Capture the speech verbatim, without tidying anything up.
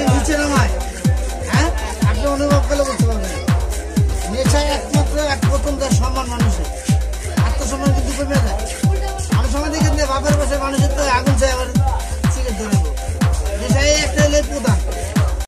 নিচে নামায়, হ্যাঁ আপনি অনুভব করলে বুঝতে পারবেন। নেশায় একমাত্র এক প্রথম তার সম্মান মানুষের, আত্মসম্মান কিন্তু কমে যায়। অনেক সময় দেখেন যে বাপের পাশে মানুষের তো আগুন চাই আবার সিগারেট ধরে নেশায় একটা